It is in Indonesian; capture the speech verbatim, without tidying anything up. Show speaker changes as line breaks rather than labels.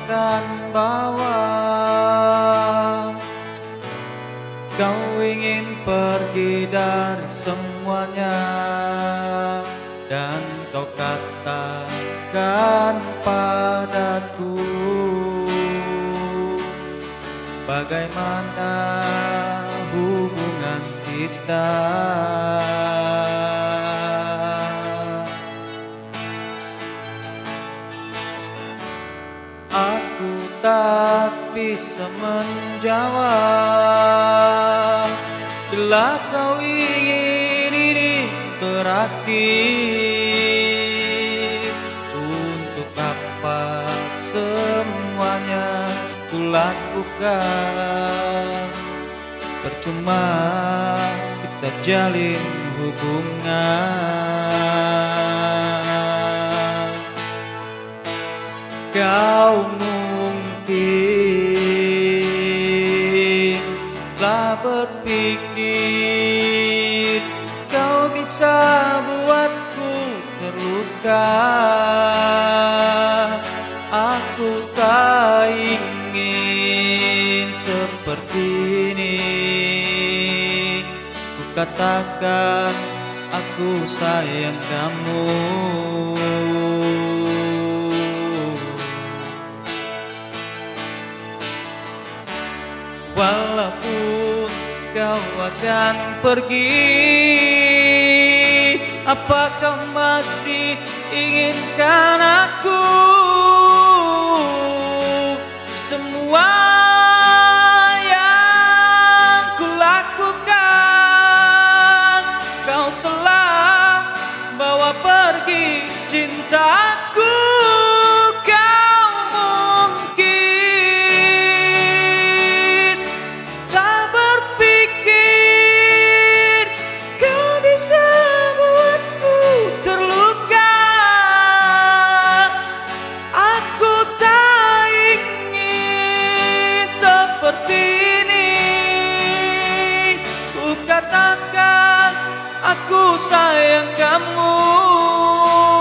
katakan bahwa kau ingin pergi dari semuanya, dan kau katakan padaku bagaimana hubungan kita. Aku tak bisa menjawab bila kau ingin ini berakhir. Untuk apa semuanya ku lakukan? Percuma kita jalin hubungan. Kau mungkin telah berpikir kau bisa buatku terluka. Aku tak ingin seperti ini. Ku katakan aku sayang kamu. Walaupun kau akan pergi, apakah masih inginkan aku? Semua yang kulakukan, kau telah bawa pergi cintaku. Aku sayang kamu.